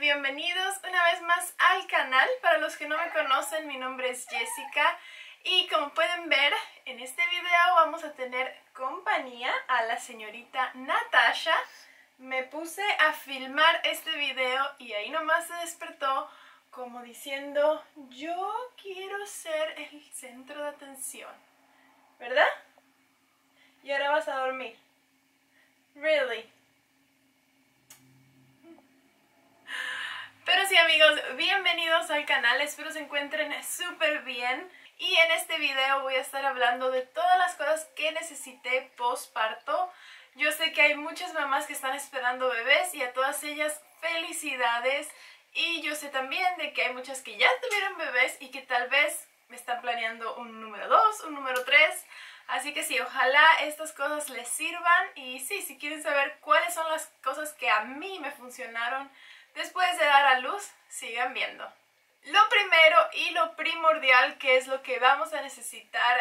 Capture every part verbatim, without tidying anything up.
bienvenidos una vez más al canal. Para los que no me conocen, mi nombre es Jessica y como pueden ver, en este video vamos a tener compañía a la señorita Natasha. Me puse a filmar este video y ahí nomás se despertó como diciendo, yo quiero ser el centro de atención, ¿verdad? Y ahora vas a dormir. Really? Pero sí, amigos, bienvenidos al canal, espero se encuentren súper bien. Y en este video voy a estar hablando de todas las cosas que necesité postparto. Yo sé que hay muchas mamás que están esperando bebés y a todas ellas felicidades. Y yo sé también de que hay muchas que ya tuvieron bebés y que tal vez me están planeando un número dos, un número tres. Así que sí, ojalá estas cosas les sirvan. Y sí, si quieren saber cuáles son las cosas que a mí me funcionaron después de dar a luz, sigan viendo. Lo primero y lo primordial, que es lo que vamos a necesitar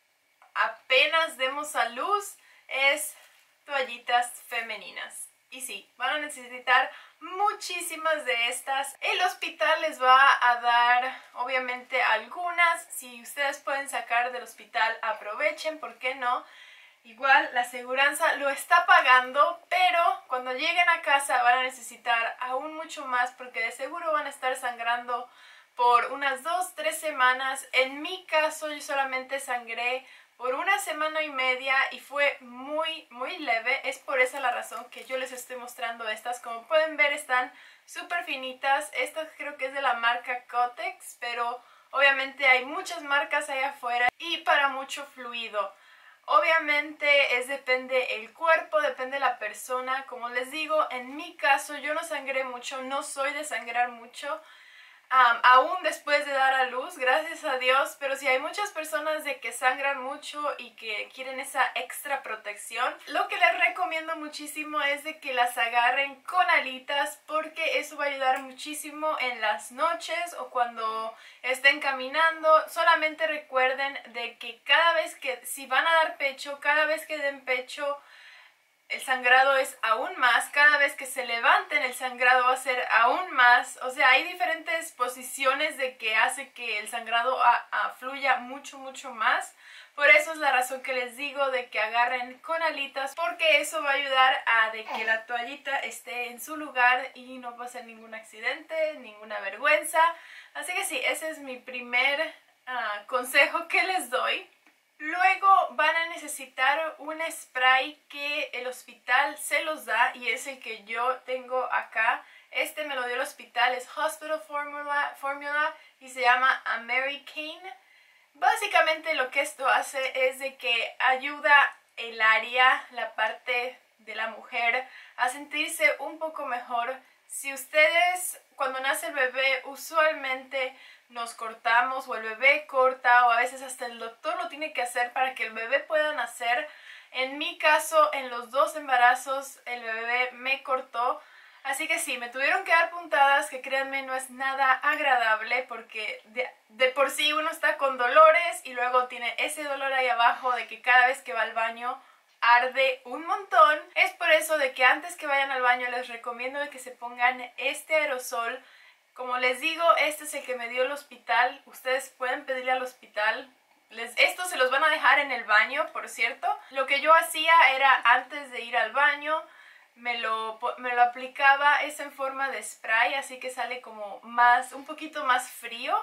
apenas demos a luz, es toallitas femeninas. Y sí, van a necesitar muchísimas de estas. El hospital les va a dar, obviamente, algunas. Si ustedes pueden sacar del hospital, aprovechen, ¿por qué no? Igual la aseguranza lo está pagando, pero cuando lleguen a casa van a necesitar aún mucho más porque de seguro van a estar sangrando por unas dos, tres semanas. En mi caso yo solamente sangré por una semana y media y fue muy, muy leve. Es por esa la razón que yo les estoy mostrando estas. Como pueden ver, están súper finitas. Esta creo que es de la marca Kotex, pero obviamente hay muchas marcas allá afuera y para mucho fluido. Obviamente es depende el cuerpo, depende la persona. Como les digo, en mi caso yo no sangré mucho, no soy de sangrar mucho, um, aún después de dar a luz, gracias a Dios. Pero si hay muchas personas de que sangran mucho y que quieren esa extra protección, lo que les recomiendo muchísimo es de que las agarren con alitas, porque eso va a ayudar muchísimo en las noches o cuando estén caminando. Solamente recuerden de que cada vez que, si van a dar pecho, cada vez que den pecho, el sangrado es aún más. Cada vez que se levanten, el sangrado va a ser aún más. O sea, hay diferentes posiciones de que hace que el sangrado a, a fluya mucho, mucho más. Por eso es la razón que les digo de que agarren con alitas, porque eso va a ayudar a de que la toallita esté en su lugar y no pase ningún accidente, ninguna vergüenza. Así que sí, ese es mi primer uh, consejo que les doy. Luego van a necesitar un spray que el hospital se los da y es el que yo tengo acá. Este me lo dio el hospital, es Hospital Formula, Formula y se llama Americane. Básicamente lo que esto hace es de que ayuda el área, la parte de la mujer, a sentirse un poco mejor. Si ustedes cuando nace el bebé usualmente nos cortamos o el bebé corta o a veces hasta el doctor lo tiene que hacer para que el bebé pueda nacer. En mi caso, en los dos embarazos el bebé me cortó. Así que sí, me tuvieron que dar puntadas, que créanme no es nada agradable porque de, de por sí uno está con dolores y luego tiene ese dolor ahí abajo de que cada vez que va al baño arde un montón. Es por eso de que antes que vayan al baño les recomiendo de que se pongan este aerosol. Como les digo, este es el que me dio el hospital. Ustedes pueden pedirle al hospital. Les, estos se los van a dejar en el baño, por cierto. Lo que yo hacía era antes de ir al baño, me lo, me lo aplicaba. Es en forma de spray, así que sale como más, un poquito más frío.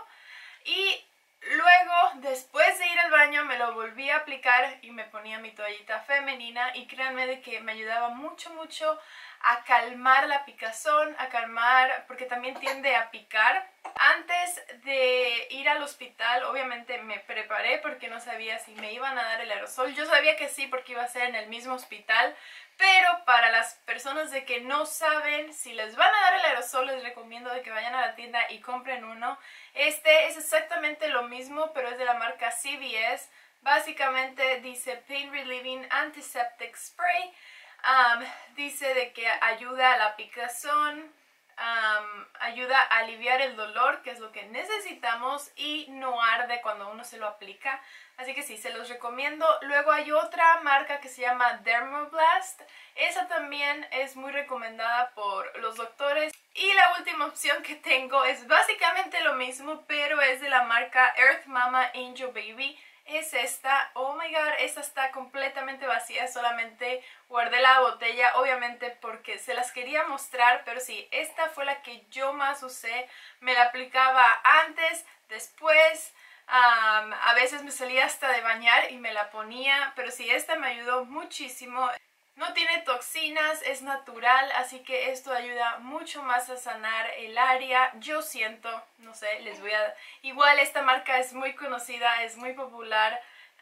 Y luego, después de ir al baño, me lo volví a aplicar y me ponía mi toallita femenina. Y créanme de que me ayudaba mucho, mucho a calmar la picazón, a calmar, porque también tiende a picar. Antes de ir al hospital, obviamente me preparé porque no sabía si me iban a dar el aerosol. Yo sabía que sí porque iba a ser en el mismo hospital, pero para las personas de que no saben si les van a dar el aerosol, les recomiendo de que vayan a la tienda y compren uno. Este es exactamente lo mismo, pero es de la marca C V S. Básicamente dice Pain Relieving Antiseptic Spray. Um, dice de que ayuda a la picazón, Um, ayuda a aliviar el dolor, que es lo que necesitamos, y no arde cuando uno se lo aplica. Así que sí, se los recomiendo. Luego hay otra marca que se llama Dermoblast. Esa también es muy recomendada por los doctores. Y la última opción que tengo es básicamente lo mismo, pero es de la marca Earth Mama Angel Baby. Es esta. Oh my god, esta está completamente vacía, solamente guardé la botella, obviamente porque se las quería mostrar, pero sí, esta fue la que yo más usé. Me la aplicaba antes, después, um, a veces me salía hasta de bañar y me la ponía, pero sí, esta me ayudó muchísimo. No tiene toxinas, es natural, así que esto ayuda mucho más a sanar el área. Yo siento, no sé, les voy a... Igual esta marca es muy conocida, es muy popular,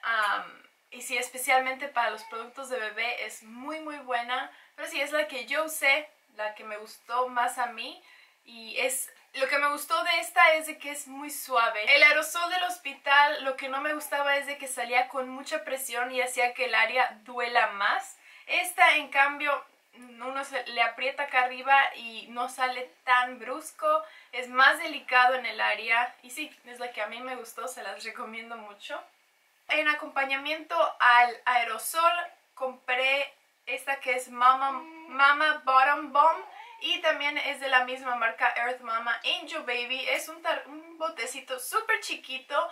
um, y sí, especialmente para los productos de bebé es muy muy buena. Pero sí, es la que yo usé, la que me gustó más a mí, y es... Lo que me gustó de esta es de que es muy suave. El aerosol del hospital, lo que no me gustaba es de que salía con mucha presión y hacía que el área duela más. Esta, en cambio, uno se le aprieta acá arriba y no sale tan brusco, es más delicado en el área, y sí, es la que a mí me gustó, se las recomiendo mucho. En acompañamiento al aerosol compré esta que es Mama, Mama Bottom Bomb, y también es de la misma marca Earth Mama Angel Baby. Es un, un botecito súper chiquito,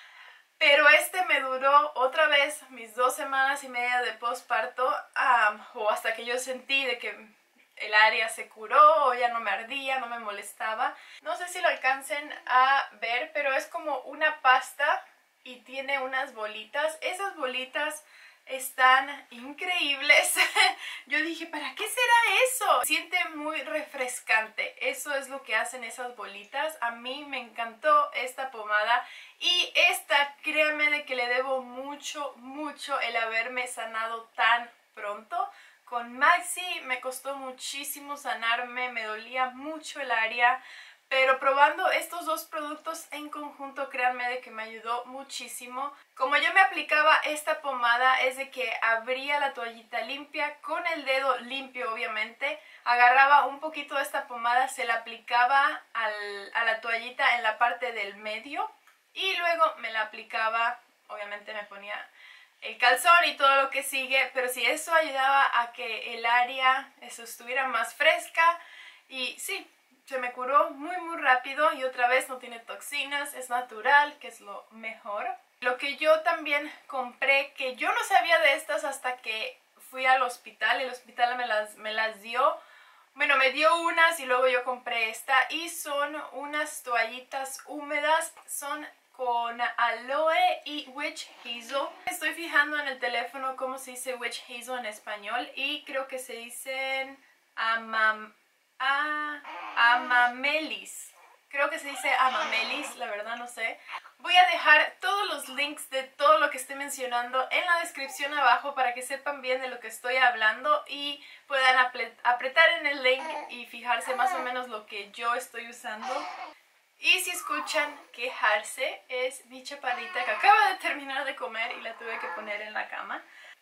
pero este me duró otra vez mis dos semanas y media de posparto, um, o hasta que yo sentí de que el área se curó, o ya no me ardía, no me molestaba. No sé si lo alcancen a ver, pero es como una pasta y tiene unas bolitas. Esas bolitas están increíbles. Yo dije, ¿para qué será eso? Siente muy refrescante. Eso es lo que hacen esas bolitas. A mí me encantó esta pomada. Y esta, créanme de que le debo mucho, mucho el haberme sanado tan pronto. Con Maxi me costó muchísimo sanarme, me dolía mucho el área. Pero probando estos dos productos en conjunto, créanme de que me ayudó muchísimo. Como yo me aplicaba esta pomada, es de que abría la toallita limpia, con el dedo limpio obviamente, agarraba un poquito de esta pomada, se la aplicaba al, a la toallita en la parte del medio, y luego me la aplicaba, obviamente me ponía el calzón y todo lo que sigue, pero sí, eso ayudaba a que el área eso estuviera más fresca, y sí, se me curó muy muy rápido, y otra vez no tiene toxinas, es natural, que es lo mejor. Lo que yo también compré, que yo no sabía de estas hasta que fui al hospital, el hospital me las, me las dio, bueno, me dio unas y luego yo compré esta, y son unas toallitas húmedas, son con aloe y witch hazel. Estoy fijando en el teléfono cómo se dice witch hazel en español, y creo que se dicen amam... Ah, amamelis. Creo que se dice amamelis, la verdad no sé. Voy a dejar todos los links de todo lo que estoy mencionando en la descripción abajo para que sepan bien de lo que estoy hablando y puedan apretar en el link y fijarse más o menos lo que yo estoy usando. Y si escuchan quejarse, es mi chaparrita que acaba de terminar de comer y la tuve que poner en la cama.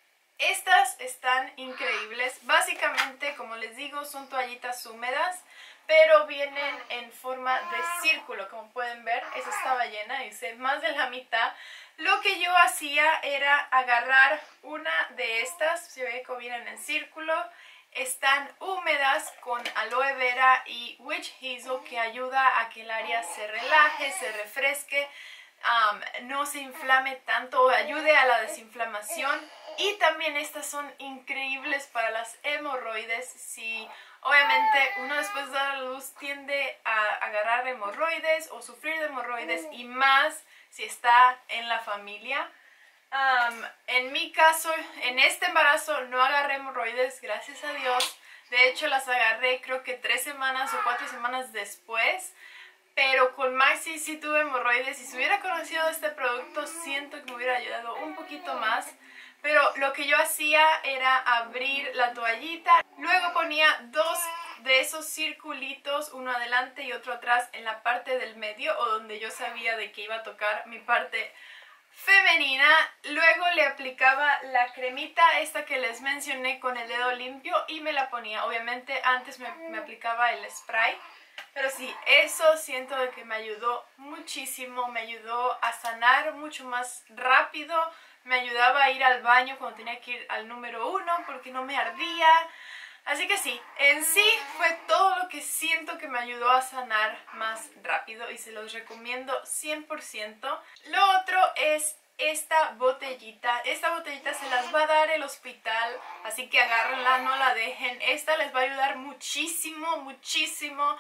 Estas están increíbles. Básicamente, como les digo, son toallitas húmedas, pero vienen en forma de círculo. Como pueden ver, esa estaba llena, dice más de la mitad. Lo que yo hacía era agarrar una de estas, se ve que vienen en círculo. Están húmedas con aloe vera y witch hazel, que ayuda a que el área se relaje, se refresque, um, no se inflame tanto, ayude a la desinflamación. Y también estas son increíbles para las hemorroides. Si obviamente uno después de dar a luz tiende a agarrar hemorroides o sufrir de hemorroides, y más si está en la familia. Um, en mi caso, en este embarazo no agarré hemorroides, gracias a Dios. De hecho las agarré creo que tres semanas o cuatro semanas después. Pero con Maxi sí tuve hemorroides, y si hubiera conocido este producto siento que me hubiera ayudado un poquito más. Pero lo que yo hacía era abrir la toallita, luego ponía dos de esos circulitos, uno adelante y otro atrás en la parte del medio, o donde yo sabía de que iba a tocar mi parte femenina. Luego le aplicaba la cremita esta que les mencioné con el dedo limpio y me la ponía. Obviamente antes me, me aplicaba el spray. Pero sí, eso siento de que me ayudó muchísimo, me ayudó a sanar mucho más rápido, me ayudaba a ir al baño cuando tenía que ir al número uno porque no me ardía. Así que sí, en sí fue todo lo que siento que me ayudó a sanar más rápido y se los recomiendo cien por ciento. Lo otro es esta botellita. Esta botellita se las va a dar el hospital, así que agárrenla, no la dejen. Esta les va a ayudar muchísimo, muchísimo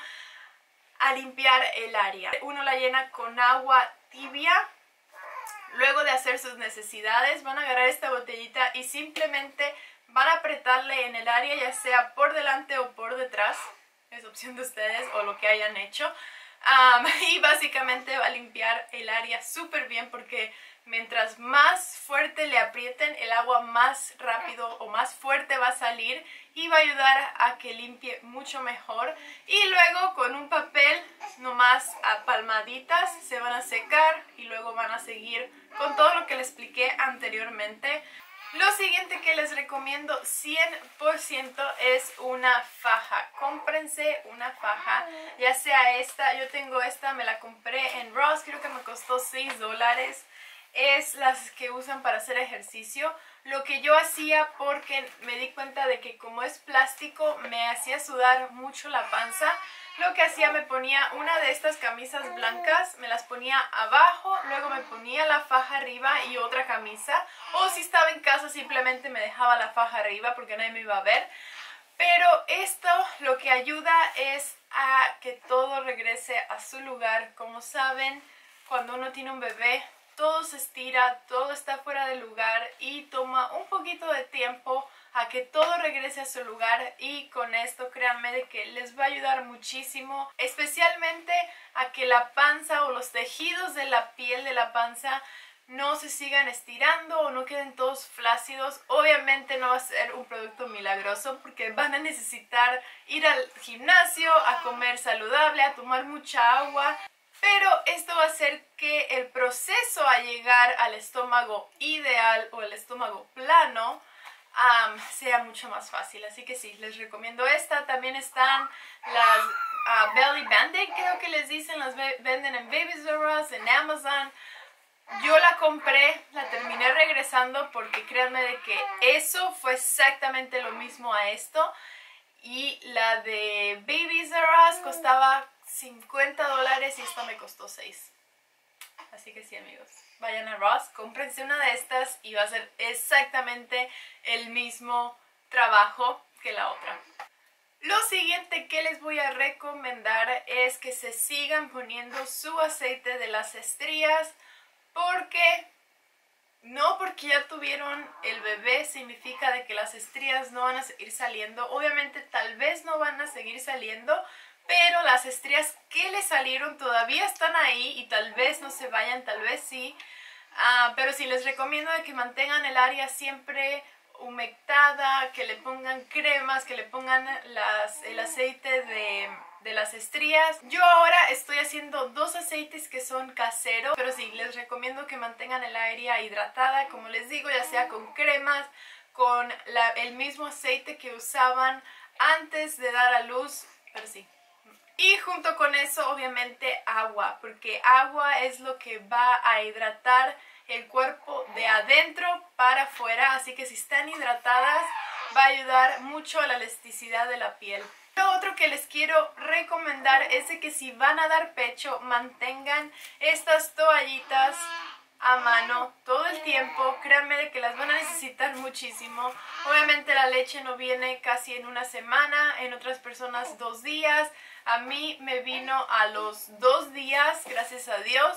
a limpiar el área. Uno la llena con agua tibia. Luego de hacer sus necesidades van a agarrar esta botellita y simplemente van a apretarle en el área, ya sea por delante o por detrás, es opción de ustedes o lo que hayan hecho, um, y básicamente va a limpiar el área súper bien porque mientras más fuerte le aprieten, el agua más rápido o más fuerte va a salir y va a ayudar a que limpie mucho mejor. Y luego con un papel nomás a palmaditas se van a secar y luego van a seguir con todo lo que les expliqué anteriormente. Lo siguiente que les recomiendo cien por ciento es una faja. Cómprense una faja, ya sea esta, yo tengo esta, me la compré en Ross, creo que me costó seis dólares. Es las que usan para hacer ejercicio. Lo que yo hacía, porque me di cuenta de que como es plástico me hacía sudar mucho la panza, lo que hacía, me ponía una de estas camisas blancas, me las ponía abajo, luego me ponía la faja arriba y otra camisa, o si estaba en casa simplemente me dejaba la faja arriba porque nadie me iba a ver. Pero esto lo que ayuda es a que todo regrese a su lugar. Como saben, cuando uno tiene un bebé, todo se estira, todo está fuera de lugar y toma un poquito de tiempo a que todo regrese a su lugar, y con esto créanme de que les va a ayudar muchísimo, especialmente a que la panza o los tejidos de la piel de la panza no se sigan estirando o no queden todos flácidos. Obviamente no va a ser un producto milagroso porque van a necesitar ir al gimnasio, a comer saludable, a tomar mucha agua. Pero esto va a hacer que el proceso a llegar al estómago ideal o el estómago plano um, sea mucho más fácil. Así que sí, les recomiendo esta. También están las uh, Belly Band-Aid, creo que les dicen, las venden en Babies R Us, en Amazon. Yo la compré, la terminé regresando porque créanme de que eso fue exactamente lo mismo a esto. Y la de Babies R Us costaba cincuenta dólares y esta me costó seis. Así que sí, amigos, vayan a Ross, cómprense una de estas y va a ser exactamente el mismo trabajo que la otra. Lo siguiente que les voy a recomendar es que se sigan poniendo su aceite de las estrías, porque no porque ya tuvieron el bebé significa de que las estrías no van a seguir saliendo. Obviamente tal vez no van a seguir saliendo, pero las estrías que le salieron todavía están ahí y tal vez no se vayan, tal vez sí. Uh, pero sí les recomiendo de que mantengan el área siempre humectada, que le pongan cremas, que le pongan las, el aceite de, de las estrías. Yo ahora estoy haciendo dos aceites que son caseros, pero sí, les recomiendo que mantengan el área hidratada, como les digo, ya sea con cremas, con la, el mismo aceite que usaban antes de dar a luz, pero sí. Y junto con eso, obviamente, agua, porque agua es lo que va a hidratar el cuerpo de adentro para afuera, así que si están hidratadas va a ayudar mucho a la elasticidad de la piel. Lo otro que les quiero recomendar es de que si van a dar pecho, mantengan estas toallitas a mano todo el tiempo. Créanme de que las van a necesitar muchísimo. Obviamente la leche no viene casi en una semana, en otras personas dos días. A mí me vino a los dos días, gracias a Dios.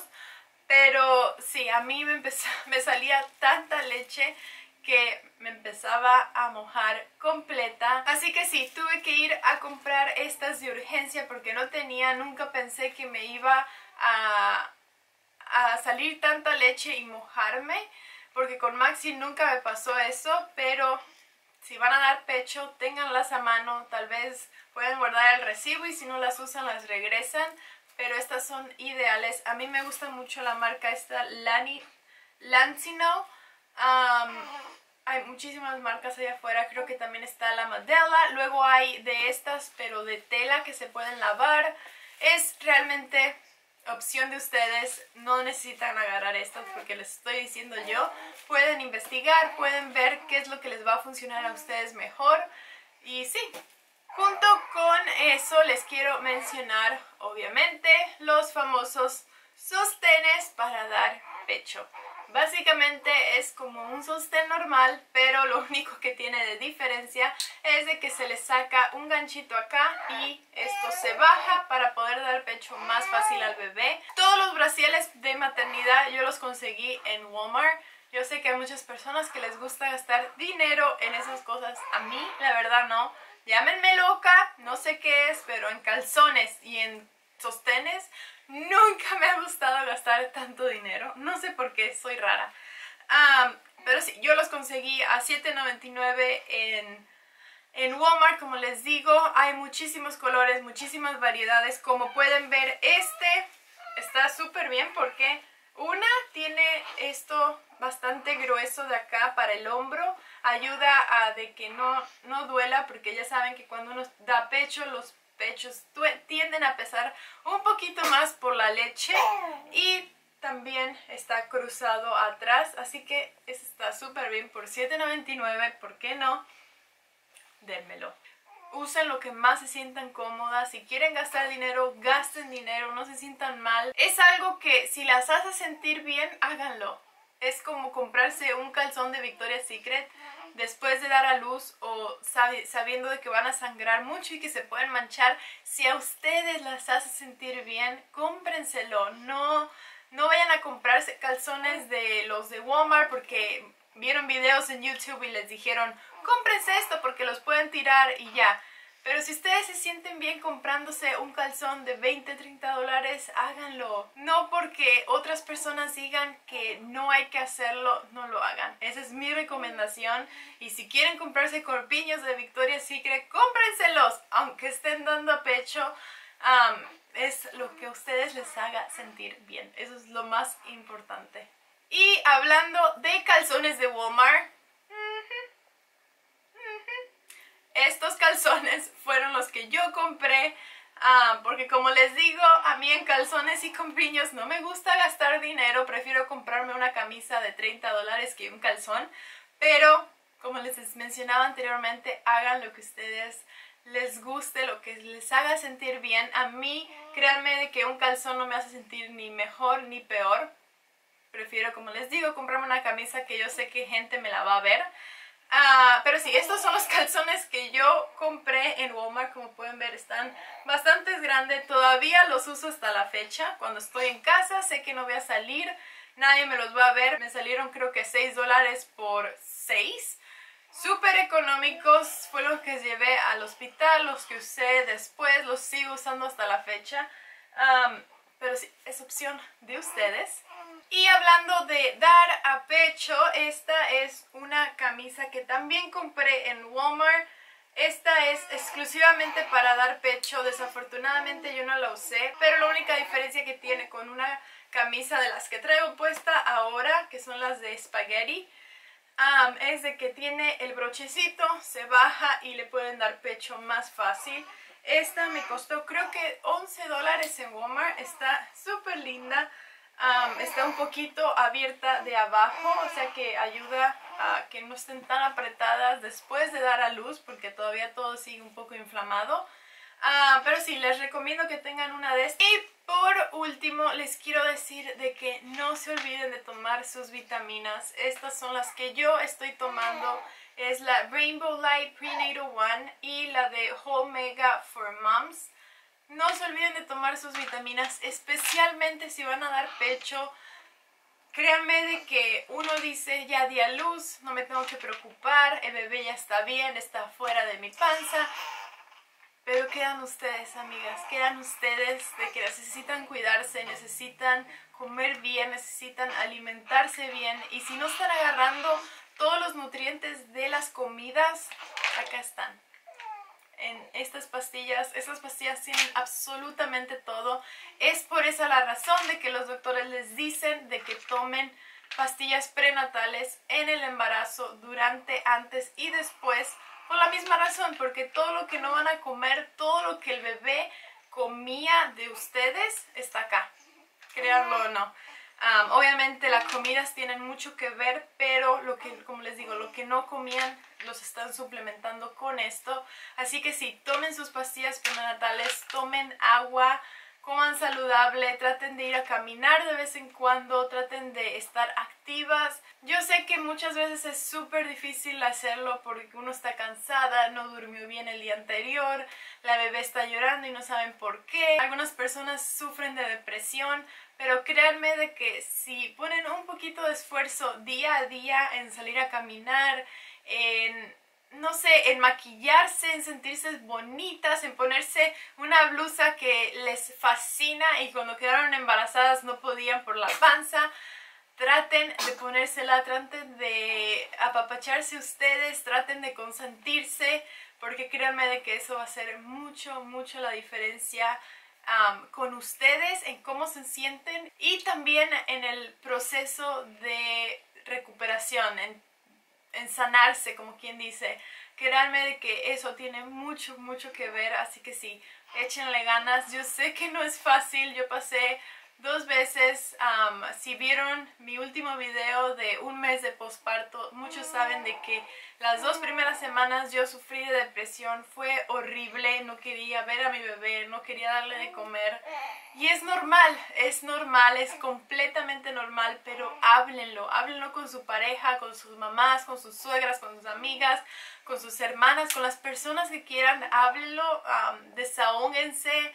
Pero sí, a mí me, empezó, me salía tanta leche que me empezaba a mojar completa. Así que sí, tuve que ir a comprar estas de urgencia porque no tenía, nunca pensé que me iba a, a salir tanta leche y mojarme, porque con Maxi nunca me pasó eso. Pero si van a dar pecho, ténganlas a mano, tal vez pueden guardar el recibo y si no las usan las regresan. Pero estas son ideales. A mí me gusta mucho la marca esta, Lani, Lancino. Um, hay muchísimas marcas allá afuera, creo que también está la Medela, luego hay de estas pero de tela que se pueden lavar. Es realmente opción de ustedes, no necesitan agarrar esto porque les estoy diciendo yo. Pueden investigar, pueden ver qué es lo que les va a funcionar a ustedes mejor. Y sí, junto con eso les quiero mencionar obviamente los famosos sostenes para dar pecho. Básicamente es como un sostén normal, pero lo único que tiene de diferencia es de que se le saca un ganchito acá y esto se baja para poder dar pecho más fácil al bebé. Todos los brasieles de maternidad yo los conseguí en Walmart. Yo sé que hay muchas personas que les gusta gastar dinero en esas cosas. A mí, la verdad, no. Llámenme loca, no sé qué es, pero en calzones y en sostenes nunca me ha gustado gastar tanto dinero. No sé por qué, soy rara. Um, pero sí, yo los conseguí a siete noventa y nueve en, en Walmart. Como les digo, hay muchísimos colores, muchísimas variedades. Como pueden ver, este está súper bien porque una tiene esto bastante grueso de acá para el hombro. Ayuda a de que no, no duela, porque ya saben que cuando uno da pecho, los pechos tienden a pesar un poquito más por la leche, y también está cruzado atrás, así que este está súper bien por siete noventa y nueve. ¿Por qué no? Dénmelo. Usen lo que más se sientan cómodas. Si quieren gastar dinero, gasten dinero, no se sientan mal. Es algo que si las hace sentir bien, háganlo. Es como comprarse un calzón de Victoria's Secret después de dar a luz o sab sabiendo de que van a sangrar mucho y que se pueden manchar. Si a ustedes las hace sentir bien, cómprenselo. No, no vayan a comprarse calzones de los de Walmart porque vieron videos en YouTube y les dijeron cómprense esto porque los pueden tirar y ya. Pero si ustedes se sienten bien comprándose un calzón de veinte, treinta dólares, háganlo. No porque otras personas digan que no hay que hacerlo, no lo hagan. Esa es mi recomendación. Y si quieren comprarse corpiños de Victoria's Secret, cómprenselos. Aunque estén dando a pecho, um, es lo que a ustedes les haga sentir bien. Eso es lo más importante. Y hablando de calzones de Walmart, estos calzones fueron los que yo compré, uh, porque como les digo, a mí en calzones y corpiños no me gusta gastar dinero. Prefiero comprarme una camisa de treinta dólares que un calzón. Pero, como les mencionaba anteriormente, hagan lo que ustedes les guste, lo que les haga sentir bien. A mí, créanme de que un calzón no me hace sentir ni mejor ni peor. Prefiero, como les digo, comprarme una camisa que yo sé que gente me la va a ver. Uh, pero sí, estos son los calzones que yo compré en Walmart. Como pueden ver, están bastante grandes. Todavía los uso hasta la fecha. Cuando estoy en casa, sé que no voy a salir, nadie me los va a ver. Me salieron creo que seis dólares por seis. Súper económicos. Fue lo que llevé al hospital, los que usé después, los sigo usando hasta la fecha. Um, pero sí, es opción de ustedes. Y hablando de dar a pecho, esta es una camisa que también compré en Walmart. Esta es exclusivamente para dar pecho. Desafortunadamente yo no la usé, pero la única diferencia que tiene con una camisa de las que traigo puesta ahora, que son las de Spaghetti, um, es de que tiene el brochecito, se baja y le pueden dar pecho más fácil. Esta me costó creo que once dólares en Walmart. Está súper linda. Um, está un poquito abierta de abajo, o sea que ayuda a que no estén tan apretadas después de dar a luz, porque todavía todo sigue un poco inflamado. Uh, pero sí, les recomiendo que tengan una de estas. Y por último, les quiero decir de que no se olviden de tomar sus vitaminas. Estas son las que yo estoy tomando. Es la Rainbow Light Prenatal One y la de Whole Mega for Moms. No se olviden de tomar sus vitaminas, especialmente si van a dar pecho. Créanme de que uno dice, ya di a luz, no me tengo que preocupar, el bebé ya está bien, está fuera de mi panza. Pero quedan ustedes, amigas, quedan ustedes de que necesitan cuidarse, necesitan comer bien, necesitan alimentarse bien. Y si no están agarrando todos los nutrientes de las comidas, acá están. En estas pastillas, estas pastillas tienen absolutamente todo. Es por esa la razón de que los doctores les dicen de que tomen pastillas prenatales en el embarazo, durante, antes y después, por la misma razón, porque todo lo que no van a comer, todo lo que el bebé comía de ustedes está acá, créanlo o no. Um, obviamente las comidas tienen mucho que ver, pero lo que, como les digo, lo que no comían los están suplementando con esto. Así que sí, tomen sus pastillas prenatales, tomen agua, coman saludable, traten de ir a caminar de vez en cuando, traten de estar activas. Yo sé que muchas veces es súper difícil hacerlo porque uno está cansada, no durmió bien el día anterior, la bebé está llorando y no saben por qué. Algunas personas sufren de depresión, pero créanme de que si ponen un poquito de esfuerzo día a día en salir a caminar, en, no sé, en maquillarse, en sentirse bonitas, en ponerse una blusa que les fascina y cuando quedaron embarazadas no podían por la panza, traten de ponérsela, traten de apapacharse ustedes, traten de consentirse, porque créanme de que eso va a hacer mucho, mucho la diferencia Um, con ustedes, en cómo se sienten y también en el proceso de recuperación, en, en sanarse, como quien dice. Créanme de que eso tiene mucho, mucho que ver, así que sí, échenle ganas. Yo sé que no es fácil, yo pasé dos veces, um, si vieron mi último video de un mes de posparto, muchos saben de que las dos primeras semanas yo sufrí de depresión, fue horrible, no quería ver a mi bebé, no quería darle de comer y es normal, es normal, es completamente normal, pero háblenlo, háblenlo con su pareja, con sus mamás, con sus suegras, con sus amigas, con sus hermanas, con las personas que quieran, háblenlo, um, desahóguense.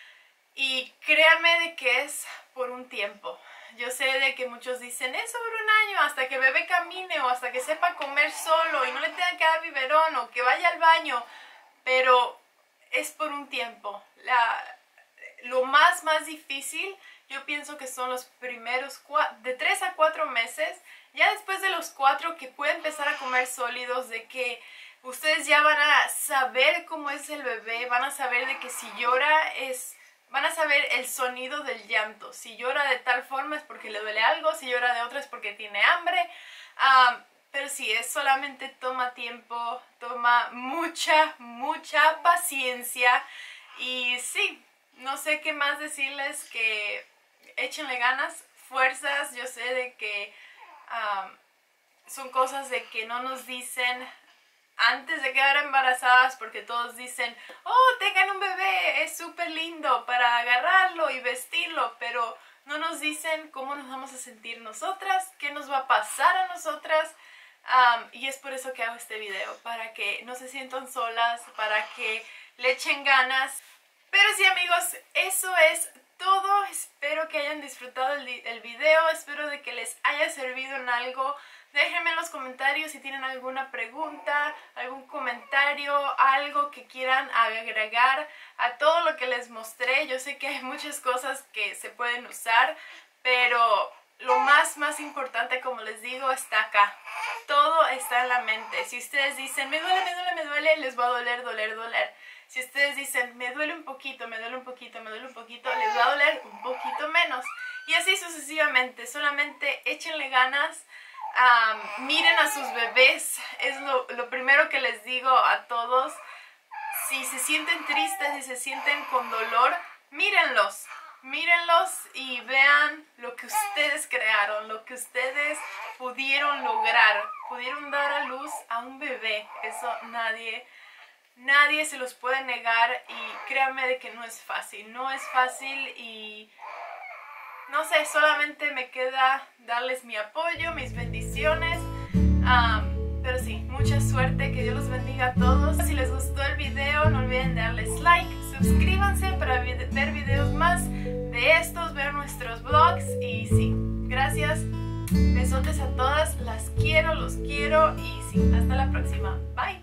Y créanme de que es por un tiempo. Yo sé de que muchos dicen, es sobre un año, hasta que bebé camine o hasta que sepa comer solo y no le tenga que dar biberón o que vaya al baño. Pero es por un tiempo. La, lo más, más difícil, yo pienso que son los primeros de tres a cuatro meses. Ya después de los cuatro que puede empezar a comer sólidos, de que ustedes ya van a saber cómo es el bebé, van a saber de que si llora es... Van a saber el sonido del llanto. Si llora de tal forma es porque le duele algo, si llora de otra es porque tiene hambre. Um, pero sí, es solamente toma tiempo, toma mucha, mucha paciencia. Y sí, no sé qué más decirles que échenle ganas, fuerzas. Yo sé de que um, son cosas de que no nos dicen antes de quedar embarazadas, porque todos dicen, oh, tengan un bebé, es súper lindo para agarrarlo y vestirlo, pero no nos dicen cómo nos vamos a sentir nosotras, qué nos va a pasar a nosotras, um, y es por eso que hago este video, para que no se sientan solas, para que le echen ganas. Pero sí, amigos, eso es todo. Espero que hayan disfrutado el, el video, espero de que les haya servido en algo. Déjenme en los comentarios si tienen alguna pregunta, algún comentario, algo que quieran agregar a todo lo que les mostré. Yo sé que hay muchas cosas que se pueden usar, pero lo más, más importante, como les digo, está acá. Todo está en la mente. Si ustedes dicen, me duele, me duele, me duele, les va a doler, doler, doler. Si ustedes dicen, me duele un poquito, me duele un poquito, me duele un poquito, les va a doler un poquito menos. Y así sucesivamente. Solamente échenle ganas. Um, miren a sus bebés, es lo, lo primero que les digo a todos. Si se sienten tristes, si se sienten con dolor, mírenlos, mírenlos y vean lo que ustedes crearon, lo que ustedes pudieron lograr, pudieron dar a luz a un bebé. Eso nadie, nadie se los puede negar y créanme de que no es fácil, no es fácil y... No sé, solamente me queda darles mi apoyo, mis bendiciones, um, pero sí, mucha suerte, que Dios los bendiga a todos. Si les gustó el video, no olviden darles like, suscríbanse para ver videos más de estos, ver nuestros vlogs y sí, gracias, besotes a todas, las quiero, los quiero y sí, hasta la próxima, bye.